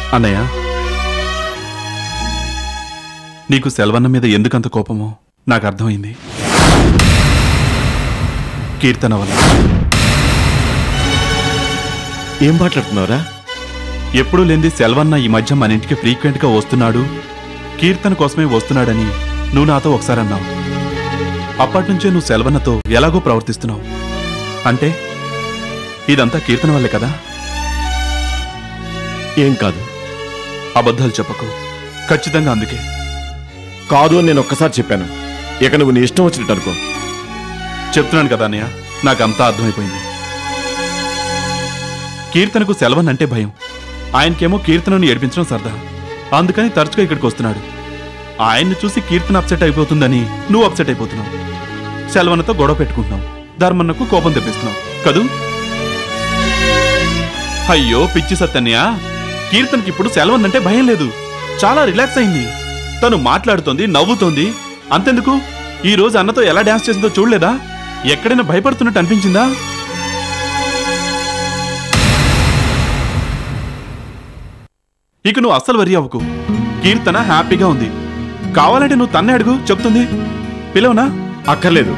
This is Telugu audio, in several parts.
అన్నయ్య, నీకు సెల్వన్న మీద ఎందుకంత కోపమో నాకు అర్థమైంది. కీర్తన వల్ల. ఏం మాట్లాడుతున్నావురా? ఎప్పుడూ లేనిది సెల్వన్న ఈ మధ్య మన ఇంటికి ఫ్రీక్వెంట్గా వస్తున్నాడు, కీర్తన కోసమే వస్తున్నాడని నువ్వు నాతో ఒకసారి అన్నావు. అప్పటినుంచే నువ్వు సెల్వన్నతో ఎలాగో ప్రవర్తిస్తున్నావు. అంటే ఇదంతా కీర్తన వల్లే కదా? ఏం కాదు. అబద్ధాలు చెప్పకు, ఖచ్చితంగా అందుకే. కాదు అని నేను ఒక్కసారి చెప్పాను. ఇక నువ్వు నీ ఇష్టం వచ్చినట్టు అనుకో. చెప్తున్నాను కదా అన్నయ్య, నాకంతా అర్థమైపోయింది. కీర్తనకు సెల్వన్ అంటే భయం. ఆయనకేమో కీర్తనను ఏడిపించడం సరదా. అందుకని తరచుగా ఇక్కడికి వస్తున్నాడు. ఆయన్ని చూసి కీర్తన అప్సెట్ అయిపోతుందని నువ్వు అప్సెట్ అయిపోతున్నావు. సెల్వన్నతో గొడవ పెట్టుకుంటున్నావు, ధర్మన్నకు కోపం తెప్పిస్తున్నావు కదూ? అయ్యో పిచ్చి సత్తన్య, కీర్తనకి ఇప్పుడు సెల్వన్ అంటే భయం లేదు, చాలా రిలాక్స్ అయింది. తను మాట్లాడుతోంది, నవ్వుతోంది. అంతెందుకు, ఈ రోజు అన్నతో ఎలా డాన్స్ చేసిందో చూడలేదా? ఎక్కడైనా భయపడుతున్నట్టు అనిపించిందా? ఇక నువ్వు అస్సలు వరి అవ్వకు. కీర్తన హ్యాపీగా ఉంది. కావాలంటే నువ్వు తన్నే అడుగు, చెప్తుంది. పిలవనా? అక్కర్లేదు.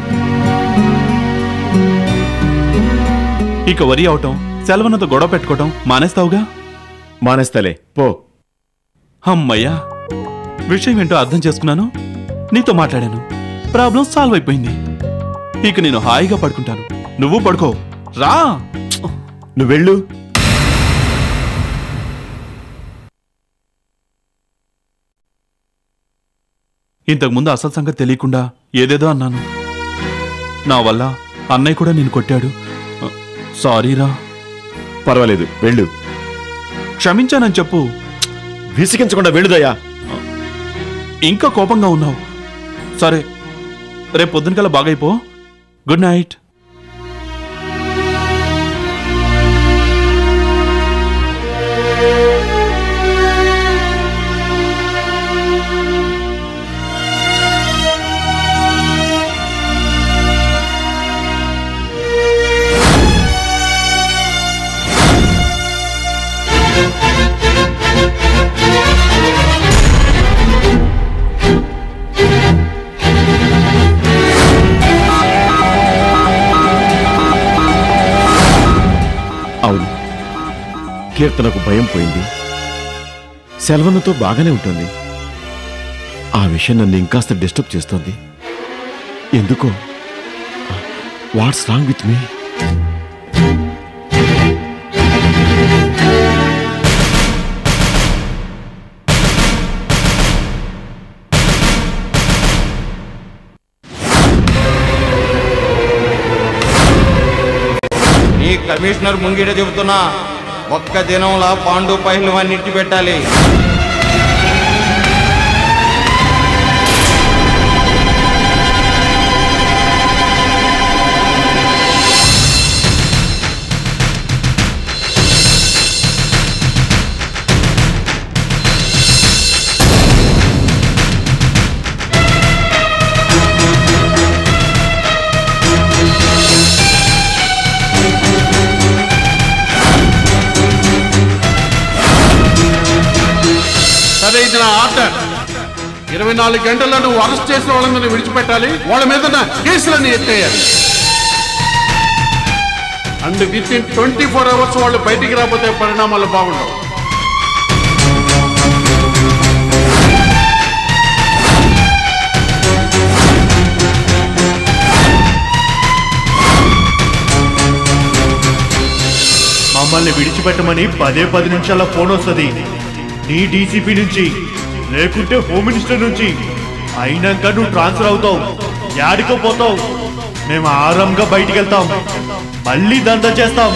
ఇక వరి అవటం, సెల్వన్నతో గొడవ పెట్టుకోవటం మానేస్తావుగా? మానేస్తాలే, పో. అమ్మయ్యా, విషయం ఏంటో అర్థం చేసుకున్నాను. నీతో మాట్లాడాను, ప్రాబ్లం సాల్వ్ అయిపోయింది. ఇక నేను హాయిగా పడుకుంటాను, నువ్వు పడుకో. రా, నువ్వెళ్ళు. ఇంతకుముందు అసలు సంగతి తెలియకుండా ఏదేదో అన్నాను. నా వల్ల అన్నయ్య కూడా నేను కొట్టాడు. సారీరా. పర్వాలేదు, వెళ్ళు. క్షమించానని చెప్పు. విసిగించకుండా వెళ్ళుదయ్యా. ఇంకా కోపంగా ఉన్నావు. సరే, రేపు పొద్దునకల్లా బాగైపో. Good night. అవును, కీర్తనకు భయం పోయింది. సెల్వన్నతో బాగానే ఉంటుంది. ఆ విషయం నన్ను ఇంకాస్త డిస్టర్బ్ చేస్తోంది. ఎందుకో. What's wrong with me? Commissioner ముంగిట చెబుతున్నా, ఒక్క దినంలా పాండు పహిల్వాన్ని పెట్టాలి. ఇది నా ఆర్డర్. 24 గంటల్లో నువ్వు అరెస్ట్ చేసిన వాళ్ళందరినీ విడిచిపెట్టాలి. వాళ్ళ మీద కేసులన్నీ ఎత్తేయాలి. అండ్ విత్ ఇన్ 24 అవర్స్ వాళ్ళు బయటికి రాకపోతే పరిణామాలు బాగుండవు. మమ్మల్ని విడిచిపెట్టమని 10 నిమిషాల ఫోన్ వస్తుంది. నీ డీసీపీ నుంచి, లేకుంటే హోమ్ మినిస్టర్ నుంచి. అయినాక నువ్వు ట్రాన్స్ఫర్ అవుతావు, యాడికో పోతావు. మేము ఆరాంగా బయటికి వెళ్తాం, మళ్ళీ దందా చేస్తాం.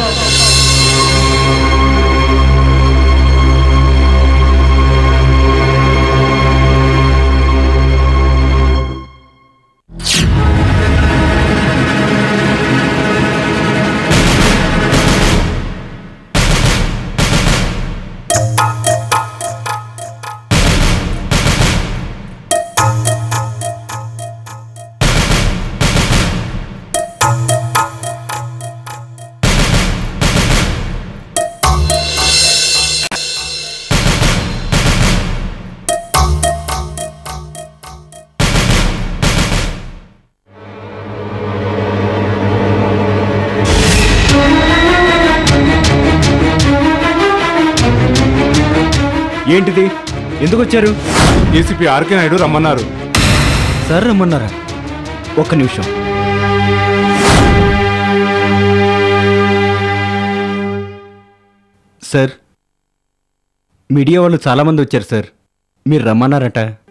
ఏంటిది? ఎందుకు వచ్చారు? ఏసీపీ ఆర్కే నాయుడు రమ్మన్నారు. సార్ రమ్మన్నారా? ఒక్క నిమిషం. సార్, మీడియా వాళ్ళు చాలామంది వచ్చారు సార్. మీరు రమ్మన్నారట.